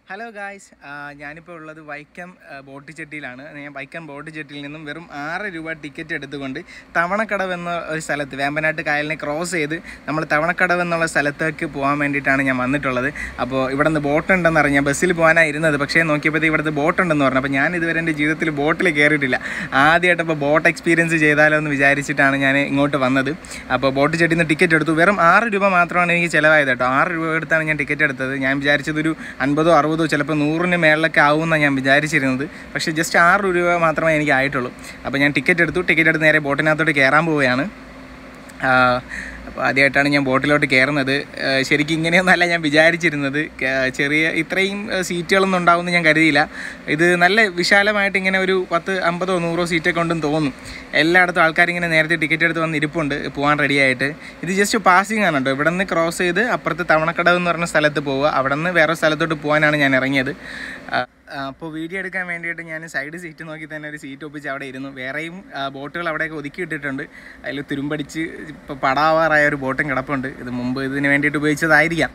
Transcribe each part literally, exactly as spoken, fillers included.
Hello guys, ഞാനിപ്പോൾ ഉള്ളത് Vaikom boat ജെട്ടിയിലാണ്. ഞാൻ വൈക്കം ബോട്ട് ജെട്ടിയിൽ നിന്നും വെറും ആറ് രൂപ ടിക്കറ്റ് എടുത്തുകൊണ്ട് തവണക്കടവ് എന്ന ഒരു സ്ഥലത്ത് വേമ്പനാട്ട് കായലിനെ ക്രോസ് ചെയ്ത് നമ്മൾ തവണക്കടവ് എന്നുള്ള സ്ഥലത്തേക്ക് പോകാൻ വേണ്ടിയിട്ടാണ് ഞാൻ വന്നിട്ടുള്ളത്. അപ്പോൾ ഇവിടെ നിന്ന് ബോട്ട് ഉണ്ടെന്ന് അറിഞ്ഞാൽ ബസ്സിൽ പോകാനാണ് ഇരുന്നത്. പക്ഷേ നോക്കിയപ്പോഴത്തേക്ക് ഇവിടുത്തെ ബോട്ട് ഉണ്ടെന്ന് പറഞ്ഞു. അപ്പോൾ ഞാൻ ഇതുവരെ എൻ്റെ ജീവിതത്തിൽ ബോട്ടിൽ കയറിയിട്ടില്ല. ആദ്യമായിട്ട് അപ്പോൾ ബോട്ട് എക്സ്പീരിയൻസ് ചെയ്താലോ എന്ന് വിചാരിച്ചിട്ടാണ് ഞാൻ ഇങ്ങോട്ട് വന്നത്. അപ്പോൾ ബോട്ട് ജെട്ടിയിൽ നിന്ന് ടിക്കറ്റ് എടുത്തു. വെറും ആറ് രൂപ മാത്രമാണ് എനിക്ക് ചിലവായത് കേട്ടോ. ആറ് രൂപ എടുത്താണ് ഞാൻ ടിക്കറ്റ് എടുത്തത്. ഞാൻ വിചാരിച്ചതൊരു അൻപതോ അറുപതോ ചിലപ്പോൾ നൂറിന് മേളിലൊക്കെ ആവുമെന്നാണ് ഞാൻ വിചാരിച്ചിരുന്നത്. പക്ഷേ ജസ്റ്റ് ആറ് രൂപ മാത്രമേ എനിക്ക് ആയിട്ടുള്ളൂ. അപ്പോൾ ഞാൻ ടിക്കറ്റ് എടുത്തു. ടിക്കറ്റ് എടുത്ത് നേരെ ബോട്ടിനകത്തോട്ട് കയറാൻ പോവുകയാണ്. അപ്പോൾ ആദ്യമായിട്ടാണ് ഞാൻ ബോട്ടിലോട്ട് കയറുന്നത്. ശരിക്കും ഇങ്ങനെയൊന്നല്ല ഞാൻ വിചാരിച്ചിരുന്നത്. ചെറിയ ഇത്രയും സീറ്റുകളൊന്നും ഉണ്ടാവുമെന്ന് ഞാൻ കരുതിയില്ല. ഇത് നല്ല വിശാലമായിട്ട് ഇങ്ങനെ ഒരു പത്ത് അമ്പതോ നൂറോ സീറ്റൊക്കെ ഉണ്ടെന്ന് തോന്നും. എല്ലായിടത്തും ആൾക്കാരിങ്ങനെ നേരത്തെ ടിക്കറ്റ് എടുത്ത് വന്ന് ഇരിപ്പുണ്ട് പോകാൻ റെഡിയായിട്ട്. ഇത് ജസ്റ്റ് പാസിംഗ് ആണ് കേട്ടോ. ഇവിടെ നിന്ന് ക്രോസ് ചെയ്ത് അപ്പുറത്ത് തവണക്കടവ് എന്ന് പറഞ്ഞ സ്ഥലത്ത് പോവുക. അവിടെ നിന്ന് വേറെ സ്ഥലത്തോട്ട് പോകാനാണ് ഞാൻ ഇറങ്ങിയത്. അപ്പോൾ വീഡിയോ എടുക്കാൻ വേണ്ടിയിട്ട് ഞാൻ സൈഡ് സീറ്റ് നോക്കി തന്നെ ഒരു സീറ്റ് ഒപ്പിച്ച് അവിടെ ഇരുന്നു. വേറെയും ബോട്ടുകൾ അവിടെയൊക്കെ ഒതുക്കിയിട്ടിട്ടുണ്ട്. അതിൽ തുരുമ്പടിച്ച് ഇപ്പോൾ പടാവാറായ ഒരു ബോട്ടും കിടപ്പുണ്ട്. ഇത് മുമ്പ് ഇതിന് വേണ്ടിയിട്ട് ഉപയോഗിച്ചതായിരിക്കാം.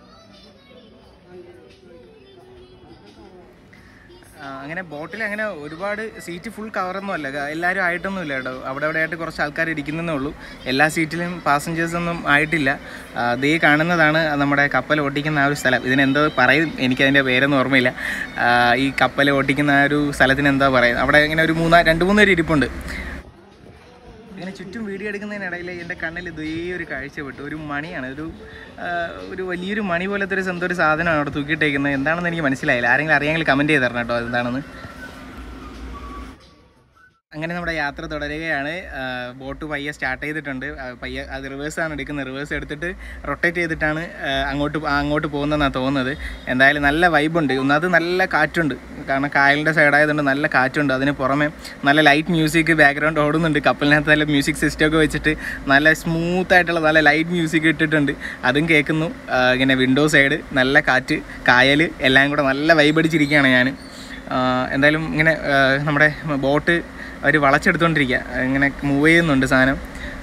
അങ്ങനെ ബോട്ടിൽ അങ്ങനെ ഒരുപാട് സീറ്റ് ഫുൾ കവറൊന്നും അല്ല, എല്ലാവരും ആയിട്ടൊന്നും ഇല്ല കേട്ടോ. അവിടെ അവിടെ ആയിട്ട് കുറച്ച് ആൾക്കാർ ഇരിക്കുന്നതേ ഉള്ളൂ. എല്ലാ സീറ്റിലും പാസഞ്ചേഴ്സൊന്നും ആയിട്ടില്ല. ദേ കാണുന്നതാണ് നമ്മുടെ കപ്പൽ ഓട്ടിക്കുന്ന ആ ഒരു സ്ഥലം. ഇതിനെന്തോ പറയും, എനിക്കതിൻ്റെ പേരൊന്നും ഓർമ്മയില്ല. ഈ കപ്പൽ ഓട്ടിക്കുന്ന ആ ഒരു സ്ഥലത്തിന് എന്താ പറയുക, അവിടെ ഇങ്ങനെ ഒരു മൂന്നാ രണ്ട് മൂന്ന് പേര് ഇരിപ്പുണ്ട്. ഇങ്ങനെ ചുറ്റും വീഡിയോ എടുക്കുന്നതിനിടയിൽ എൻ്റെ കണ്ണിൽ ഇതേ ഒരു കാഴ്ച പെട്ടു. ഒരു മണിയാണ്, ഒരു ഒരു വലിയൊരു മണി പോലത്തെ ഒരു എന്തോ ഒരു സാധനമാണ് അവിടെ തൂക്കിയിട്ടേക്കുന്നത്. എന്താണെന്ന് എനിക്ക് മനസ്സിലായില്ല. ആരെങ്കിലും അറിയാമെങ്കിൽ കമൻറ്റ് ചെയ്ത് തരണം കേട്ടോ എന്താണെന്ന്. അങ്ങനെ നമ്മുടെ യാത്ര തുടരുകയാണ്. ബോട്ട് പയ്യെ സ്റ്റാർട്ട് ചെയ്തിട്ടുണ്ട്. പയ്യെ അത് റിവേഴ്സാണ് എടുക്കുന്നത്. റിവേഴ്സ് എടുത്തിട്ട് റൊട്ടേറ്റ് ചെയ്തിട്ടാണ് അങ്ങോട്ട് അങ്ങോട്ട് പോകുന്നതെന്നാണ് തോന്നുന്നത്. എന്തായാലും നല്ല വൈബുണ്ട്. ഒന്നത് നല്ല കാറ്റുണ്ട്, കാരണം കായലിൻ്റെ സൈഡായതുകൊണ്ട് നല്ല കാറ്റുണ്ട്. അതിന് പുറമെ നല്ല ലൈറ്റ് മ്യൂസിക് ബാക്ക്ഗ്രൗണ്ട് ഓടുന്നുണ്ട്. കപ്പലിനകത്ത് നല്ല മ്യൂസിക് സിസ്റ്റമൊക്കെ വെച്ചിട്ട് നല്ല സ്മൂത്തായിട്ടുള്ള നല്ല ലൈറ്റ് മ്യൂസിക് ഇട്ടിട്ടുണ്ട്. അതും കേൾക്കുന്നു. ഇങ്ങനെ വിൻഡോ സൈഡ് നല്ല കാറ്റ്, കായൽ എല്ലാം കൂടെ നല്ല വൈബടിച്ചിരിക്കുകയാണ് ഞാൻ. എന്തായാലും ഇങ്ങനെ നമ്മുടെ ബോട്ട് അവർ വളച്ചെടുത്തുകൊണ്ടിരിക്കുക, ഇങ്ങനെ മൂവ് ചെയ്യുന്നുണ്ട് സാധനം.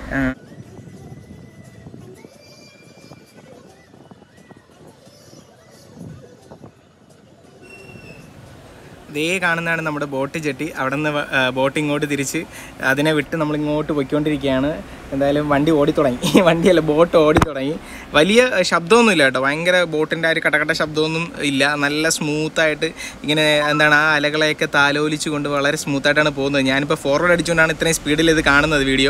ഇതേ കാണുന്നതാണ് നമ്മുടെ ബോട്ട് ജെട്ടി. അവിടെ നിന്ന് ബോട്ട് ഇങ്ങോട്ട് തിരിച്ച് അതിനെ വിട്ട് നമ്മളിങ്ങോട്ട് പൊയ്ക്കൊണ്ടിരിക്കുകയാണ്. എന്തായാലും വണ്ടി ഓടിത്തുടങ്ങി. വണ്ടിയല്ല, ബോട്ട് ഓടിത്തുടങ്ങി. വലിയ ശബ്ദമൊന്നുമില്ല കേട്ടോ. ഭയങ്കര ബോട്ടിൻ്റെ ആ ഒരു കടകട ശബ്ദമൊന്നും ഇല്ല. നല്ല സ്മൂത്തായിട്ട് ഇങ്ങനെ എന്താണ് ആ അലകളെയൊക്കെ താലോലിച്ചു കൊണ്ട് വളരെ സ്മൂത്തായിട്ടാണ് പോകുന്നത്. ഞാനിപ്പോൾ ഫോർവേഡ് അടിച്ചുകൊണ്ടാണ് ഇത്രയും സ്പീഡിൽ ഇത് കാണുന്നത് വീഡിയോ.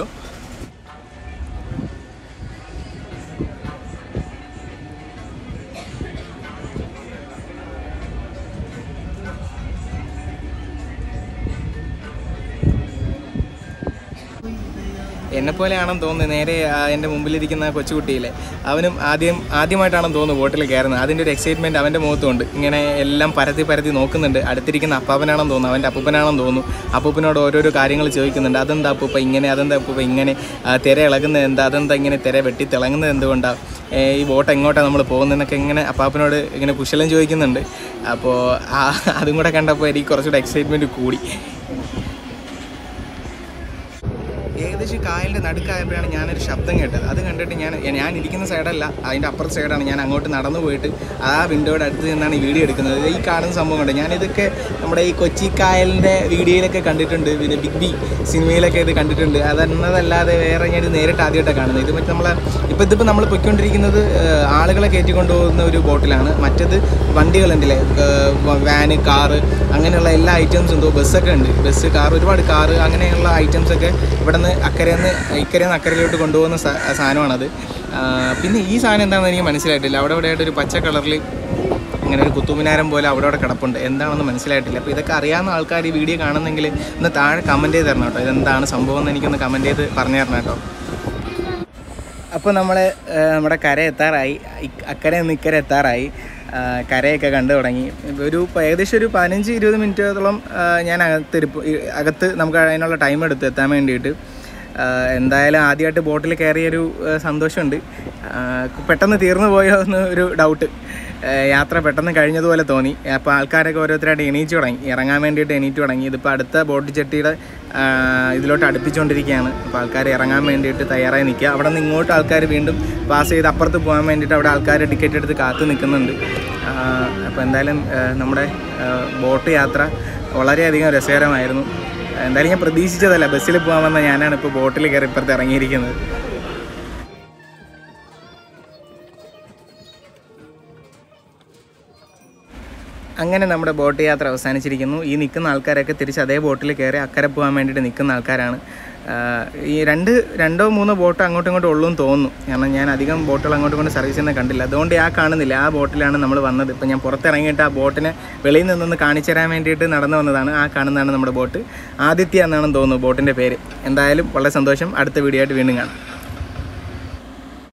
എന്നെപ്പോലെയാണെന്ന് തോന്നുന്നു. നേരെ എൻ്റെ മുമ്പിലിരിക്കുന്ന കൊച്ചുകുട്ടിയിലെ അവനും ആദ്യം ആദ്യമായിട്ടാണെന്ന് തോന്നുന്നു ബോട്ടിൽ കയറുന്നത്. അതിൻ്റെ ഒരു എക്സൈറ്റ്മെൻറ്റ് അവൻ്റെ മുഖത്തുണ്ട്. ഇങ്ങനെ എല്ലാം പരത്തി പരത്തി നോക്കുന്നുണ്ട്. അടുത്തിരിക്കുന്ന അപ്പാപ്പനാണെന്ന് തോന്നുന്നു, അവൻ്റെ അപ്പൂപ്പനാണെന്ന് തോന്നുന്നു. അപ്പൂപ്പനോട് ഓരോരോ കാര്യങ്ങൾ ചോദിക്കുന്നുണ്ട്. അതെന്താ അപ്പൂപ്പ ഇങ്ങനെ, അതെന്താ അപ്പൂപ്പ ഇങ്ങനെ, തിര ഇളകുന്നത് എന്താ, അതെന്താ ഇങ്ങനെ തിര വെട്ടി തിളങ്ങുന്നത് എന്തുകൊണ്ടാണ്, ഈ ബോട്ട് എങ്ങോട്ടാണ് നമ്മൾ പോകുന്നതെന്നൊക്കെ ഇങ്ങനെ അപ്പാപ്പനോട് ഇങ്ങനെ കുശലം ചോദിക്കുന്നുണ്ട്. അപ്പോൾ അതും കൂടെ കണ്ടപ്പോൾ എനിക്ക് കുറച്ചുകൂടെ എക്സൈറ്റ്മെൻറ്റ് കൂടി. ഏകദേശം കായലിൻ്റെ നടുക്കായപ്പോഴാണ് ഞാനൊരു ശബ്ദം കേട്ടത്. അത് കണ്ടിട്ട് ഞാൻ ഞാൻ ഇരിക്കുന്ന സൈഡല്ല, അതിൻ്റെ അപ്പുറത്തെ സൈഡാണ്. ഞാൻ അങ്ങോട്ട് നടന്നു പോയിട്ട് ആ വിൻഡോയുടെ അടുത്ത് നിന്നാണ് ഈ വീഡിയോ എടുക്കുന്നത്. ഈ കാണുന്ന സംഭവം കണ്ട് ഞാനിതൊക്കെ നമ്മുടെ ഈ കൊച്ചി കായലിൻ്റെ വീഡിയോയിലൊക്കെ കണ്ടിട്ടുണ്ട്, പിന്നെ ബിഗ് ബി സിനിമയിലൊക്കെ ഇത് കണ്ടിട്ടുണ്ട്. അതെന്നതല്ലാതെ വേറെ ഞാൻ ഇത് നേരിട്ട് ആദ്യമായിട്ടാണ് കാണുന്നത്. ഇത് മറ്റേ നമ്മളെ ഇപ്പോൾ ഇതിപ്പോൾ നമ്മൾ പൊയ്ക്കൊണ്ടിരിക്കുന്നത് ആളുകളെ കയറ്റിക്കൊണ്ടുപോകുന്ന ഒരു ബോട്ടിലാണ്. മറ്റത് വണ്ടികളുണ്ടല്ലേ, വാന്, കാറ്, അങ്ങനെയുള്ള എല്ലാ ഐറ്റംസും എന്തോ ബസ്സൊക്കെ ഉണ്ട്. ബസ്, കാർ, ഒരുപാട് കാറ്, അങ്ങനെയുള്ള ഐറ്റംസൊക്കെ ഇവിടെ നിന്ന് അക്കരയിൽ നിന്ന് ഇക്കരയിൽ നിന്ന് അക്കരയിലോട്ട് കൊണ്ടുപോകുന്ന സാധനമാണത്. പിന്നെ ഈ സാധനം എന്താണെന്ന് എനിക്ക് മനസ്സിലായിട്ടില്ല. അവിടെ ഇവിടെ ആയിട്ടൊരു പച്ച കളറിൽ ഇങ്ങനെ ഒരു കുത്തുമിനാരം പോലെ അവിടെ അവിടെ കിടപ്പുണ്ട്. എന്താണെന്ന് മനസ്സിലായിട്ടില്ല. അപ്പോൾ ഇതൊക്കെ അറിയാവുന്ന ആൾക്കാർ ഈ വീഡിയോ കാണുന്നെങ്കിൽ ഒന്ന് താഴെ കമൻറ്റ് ചെയ്ത് തരണം കേട്ടോ. ഇതെന്താണ് സംഭവം എന്ന് എനിക്കൊന്ന് കമൻറ്റ് ചെയ്ത് പറഞ്ഞു തരണം കേട്ടോ. അപ്പോൾ നമ്മൾ നമ്മുടെ കര എത്താറായി. അക്കരെ നിന്ന് ഇക്കരെ എത്താറായി. കരയൊക്കെ കണ്ടു തുടങ്ങി. ഒരു ഏകദേശം ഒരു പതിനഞ്ച് ഇരുപത് മിനിറ്റോളം ഞാൻ അകത്തിരിപ്പ് അകത്ത് നമുക്ക് അതിനുള്ള ടൈം എടുത്ത് എത്താൻ വേണ്ടിയിട്ട്. എന്തായാലും ആദ്യമായിട്ട് ബോട്ടിൽ കയറിയൊരു സന്തോഷമുണ്ട്. പെട്ടെന്ന് തീർന്നു പോയോ എന്ന് ഒരു ഡൗട്ട്. യാത്ര പെട്ടെന്ന് കഴിഞ്ഞതുപോലെ തോന്നി. അപ്പോൾ ആൾക്കാരൊക്കെ ഓരോരുത്തരായിട്ട് എണീറ്റ് തുടങ്ങി, ഇറങ്ങാൻ വേണ്ടിയിട്ട് എണീറ്റ് തുടങ്ങി. ഇതിപ്പോൾ അടുത്ത ബോട്ട് ജെട്ടിയുടെ ഇതിലോട്ട് അടുപ്പിച്ചുകൊണ്ടിരിക്കുകയാണ്. അപ്പോൾ ആൾക്കാർ ഇറങ്ങാൻ വേണ്ടിയിട്ട് തയ്യാറായി നിൽക്കുക. അവിടെ നിന്ന് ഇങ്ങോട്ട് ആൾക്കാർ വീണ്ടും പാസ് ചെയ്ത് അപ്പുറത്ത് പോകാൻ വേണ്ടിയിട്ട് അവിടെ ആൾക്കാർ ടിക്കറ്റ് എടുത്ത് കാത്തു നിൽക്കുന്നുണ്ട്. അപ്പോൾ എന്തായാലും നമ്മുടെ ബോട്ട് യാത്ര വളരെയധികം രസകരമായിരുന്നു. എന്തായാലും ഞാൻ പ്രതീക്ഷിച്ചതല്ല, ബസ്സിൽ പോകാൻ വന്ന ഞാനാണ് ഇപ്പോൾ ബോട്ടിൽ കയറി ഇപ്പുറത്ത് ഇറങ്ങിയിരിക്കുന്നത്. അങ്ങനെ നമ്മുടെ ബോട്ട് യാത്ര അവസാനിച്ചിരിക്കുന്നു. ഈ നിൽക്കുന്ന ആൾക്കാരൊക്കെ തിരിച്ച് അതേ ബോട്ടിൽ കയറി അക്കരെ പോകാൻ വേണ്ടിയിട്ട് നിൽക്കുന്ന ആൾക്കാരാണ്. ഈ രണ്ട് രണ്ടോ മൂന്നോ ബോട്ട് അങ്ങോട്ടും ഇങ്ങോട്ടും ഉള്ളൂ എന്ന് തോന്നുന്നു. കാരണം ഞാൻ അധികം ബോട്ടുകൾ അങ്ങോട്ടും ഇങ്ങോട്ടും സർവീസ് ചെയ്യുന്നത് കണ്ടില്ല. അതുകൊണ്ട് ആ കാണുന്നില്ല, ആ ബോട്ടിലാണ് നമ്മൾ വന്നത്. ഇപ്പം ഞാൻ പുറത്തിറങ്ങിയിട്ട് ആ ബോട്ടിനെ വെളിയിൽ നിന്നൊന്ന് കാണിച്ചു തരാൻ വേണ്ടിയിട്ട് നടന്നു വന്നതാണ്. ആ കാണുന്നതാണ് നമ്മുടെ ബോട്ട്. ആദിത്യ എന്നാണെന്ന് തോന്നുന്നു ബോട്ടിൻ്റെ പേര്. എന്തായാലും വളരെ സന്തോഷം. അടുത്ത വീഡിയോ ആയിട്ട് വീണ്ടും കാണാം.